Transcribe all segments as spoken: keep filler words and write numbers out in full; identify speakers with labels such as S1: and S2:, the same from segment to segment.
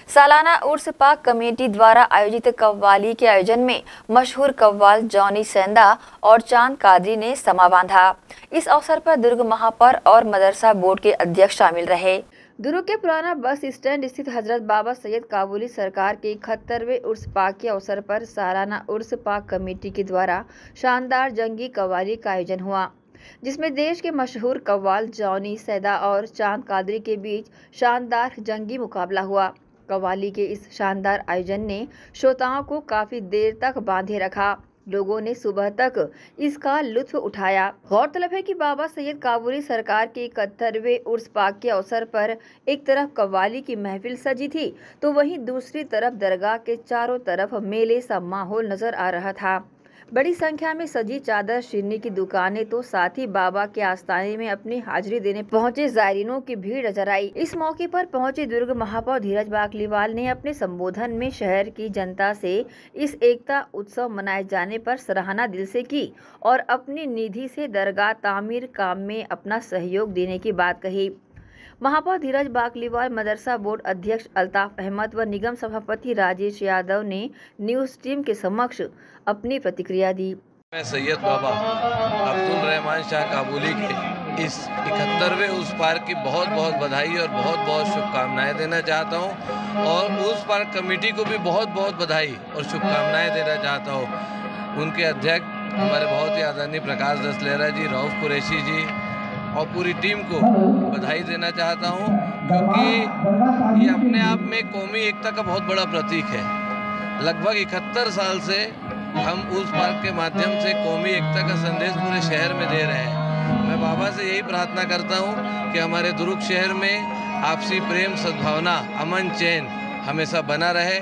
S1: सालाना उर्स पाक कमेटी द्वारा आयोजित कव्वाली के आयोजन में मशहूर कव्वाल जॉनी सेंदा और चांद कादरी ने समा बांधा। इस अवसर पर दुर्ग महापौर और मदरसा बोर्ड के अध्यक्ष शामिल रहे। दुर्ग के पुराना बस स्टैंड स्थित हजरत बाबा सैयद काबुली सरकार के इकहत्तरवें उर्स पाक के अवसर पर सालाना उर्स पाक कमेटी के द्वारा शानदार जंगी कव्वाली का आयोजन हुआ, जिसमें देश के मशहूर कव्वाल जॉनी सेंदा और चांद कादरी के बीच शानदार जंगी मुकाबला हुआ। कव्वाली के इस शानदार आयोजन ने श्रोताओं को काफी देर तक बांधे रखा। लोगों ने सुबह तक इसका लुत्फ उठाया। गौरतलब है कि बाबा सैयद काबुली सरकार के इकहत्तरवें उर्स पाक के अवसर पर एक तरफ कव्वाली की महफिल सजी थी, तो वहीं दूसरी तरफ दरगाह के चारों तरफ मेले सा माहौल नजर आ रहा था। बड़ी संख्या में सजी चादर शिरनी की दुकानें, तो साथ ही बाबा के आस्थाने में अपनी हाजिरी देने पहुंचे जायरीनों की भीड़ नजर आई। इस मौके पर पहुंचे दुर्ग महापौर धीरज बाकलीवाल ने अपने संबोधन में शहर की जनता से इस एकता उत्सव मनाए जाने पर सराहना दिल से की और अपनी निधि से दरगाह तामीर काम में अपना सहयोग देने की बात कही। महापौर धीरज बाकलीवाल, मदरसा बोर्ड अध्यक्ष अल्ताफ अहमद व निगम सभापति राजेश यादव ने न्यूज टीम के समक्ष अपनी प्रतिक्रिया दी।
S2: मैं सैयद बाबा अब्दुल रहमान शाह काबुली के इस इकहत्तरवें उर्स पाक की बहुत बहुत बधाई और बहुत बहुत शुभकामनाएं देना चाहता हूं और उर्स पाक कमेटी को भी बहुत बहुत बधाई और शुभकामनाएं देना चाहता हूं। उनके अध्यक्ष हमारे बहुत ही आदरणीय प्रकाश दसलेरा जी, रऊफ कुरैशी जी और पूरी टीम को बधाई देना चाहता हूं, क्योंकि ये अपने आप में कौमी एकता का बहुत बड़ा प्रतीक है। लगभग इकहत्तर साल से हम उर्स पाक के माध्यम से कौमी एकता का संदेश पूरे शहर में दे रहे हैं। मैं बाबा से यही प्रार्थना करता हूं कि हमारे दुर्ग शहर में आपसी प्रेम, सद्भावना, अमन, चैन हमेशा बना रहे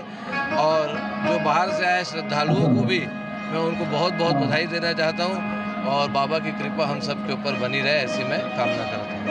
S2: और जो बाहर से आए श्रद्धालुओं को भी मैं उनको बहुत बहुत बधाई देना चाहता हूं और बाबा की कृपा हम सब के ऊपर बनी रहे, ऐसी मैं कामना करता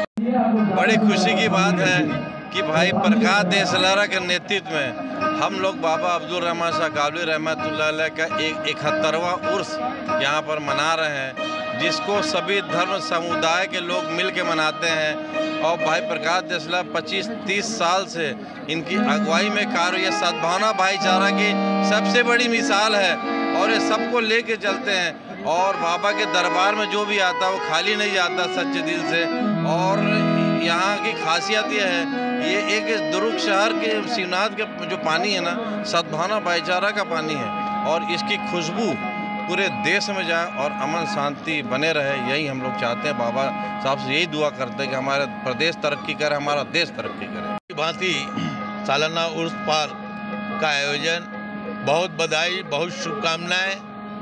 S2: हूँ।
S3: बड़ी खुशी की बात है कि भाई प्रकाश दसलेरा के नेतृत्व में हम लोग बाबा अब्दुल रहमान शाह काबुली रहमतुल्लाह अलैह का एक इकहत्तरवां उर्स यहाँ पर मना रहे हैं, जिसको सभी धर्म समुदाय के लोग मिल के मनाते हैं। और भाई प्रकाश दसलेरा पच्चीस तीस साल से इनकी अगुवाई में कार्य, ये सद्भावना भाईचारा की सबसे बड़ी मिसाल है और ये सबको लेके चलते हैं। और बाबा के दरबार में जो भी आता है वो खाली नहीं आता सच्चे दिल से। और यहाँ की खासियत ये है, ये एक दुर्ग शहर के शिवनाथ के जो पानी है ना, सद्भावना भाईचारा का पानी है और इसकी खुशबू पूरे देश में जाए और अमन शांति बने रहे, यही हम लोग चाहते हैं। बाबा साहब से यही दुआ करते हैं कि हमारा प्रदेश तरक्की करे, हमारा देश तरक्की करे।
S4: भांति सालाना उर्स पाक का आयोजन, बहुत बधाई, बहुत शुभकामनाएं।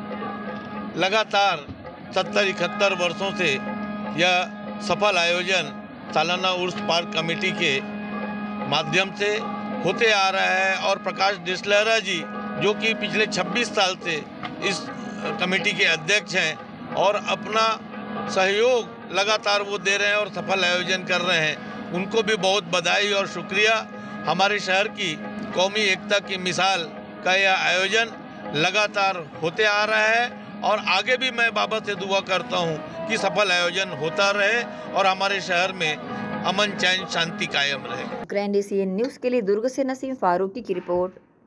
S4: लगातार सत्तर इकहत्तर वर्षों से यह सफल आयोजन सालाना उर्स पाक कमेटी के माध्यम से होते आ रहा है और प्रकाश दसलेरा जी, जो कि पिछले छब्बीस साल से इस कमेटी के अध्यक्ष हैं और अपना सहयोग लगातार वो दे रहे हैं और सफल आयोजन कर रहे हैं, उनको भी बहुत बधाई और शुक्रिया। हमारे शहर की कौमी एकता की मिसाल का यह आयोजन लगातार होते आ रहा है और आगे भी मैं बाबा से दुआ करता हूँ कि सफल आयोजन होता रहे और हमारे शहर में अमन, चैन, शांति कायम रहे।
S1: ग्रैंड एशियन न्यूज़ के लिए दुर्ग से नसीम फारूकी की रिपोर्ट।